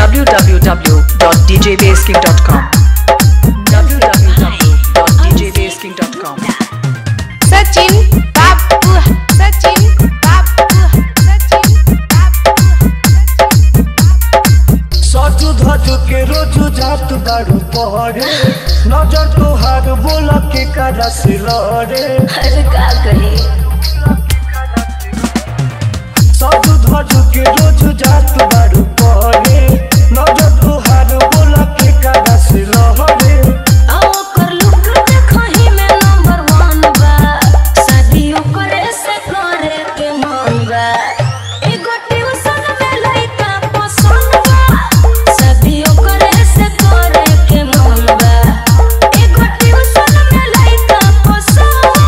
www.djbasking.com www.djbasking.com Sachin, Babu, Sachin, Babu, Sachin, Babu. सजू धजू के रोजू जात बारू पहरे नजर तोहार बोला के करा से लड़े अरे का कहे सजू धजू के रोजू जात बारू पहरे नजर तोहार बोला के करा से लड़े आओ कर लुक देखो ही में नंबर 1 बा शादियों करे से करे के मन बा एगो ट्यूशन में लइका पसंद बा शादियों करे से करे के मन बा एगो ट्यूशन में लइका पसंद बा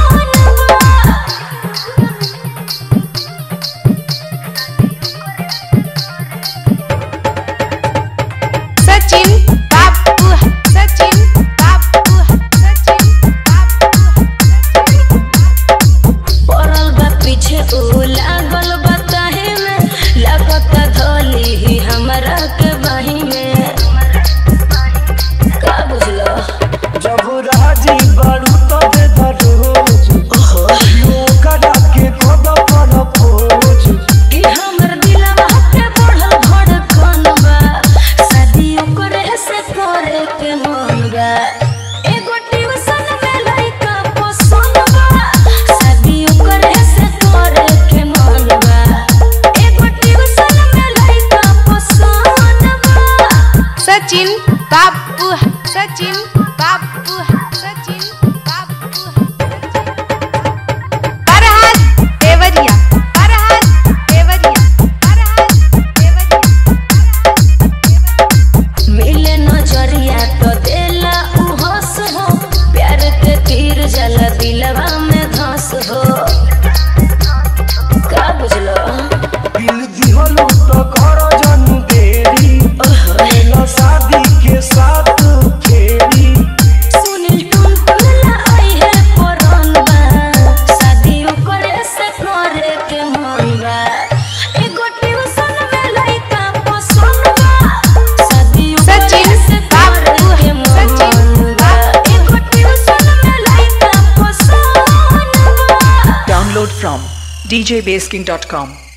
Sachin, Babu, Sachin, Babu, Sachin, Babu. पड़ल बा पीछे उ लागल बा काहे में लागत धोली ही हमरा के बाही में का बुझलो जब राजी बारू तबे धरोज यो करा के खुद पर खोज कि हमर दिलवा के बढ़ल धड़कन बा शादियों करे से करे के मन बा एगो ट्यूशन में लइका पसंद बा शादियों करे से करे के मन बा एगो ट्यूशन में लइका पसंद बा Sachin, Babu, Sachin, Babu, Sachin, Babu. Farhad Devariya, Farhad Devariya, Farhad Devariya. मिले नजरिया तो देला उ हंस हो प्यार के तीर जला दिलवा में धंस हो का बुझलो दिल दिहलू तो कर जन देरी मेरा शादी के साथ फेरी सुनील टुनटुनला आई है पुरान बा शादियों करे से करे के मन बा एगो ट्यूशन में लइका पसंद बा शादियों करे से करे के मन बा एगो ट्यूशन में लइका पसंद बा Download from djbasking.com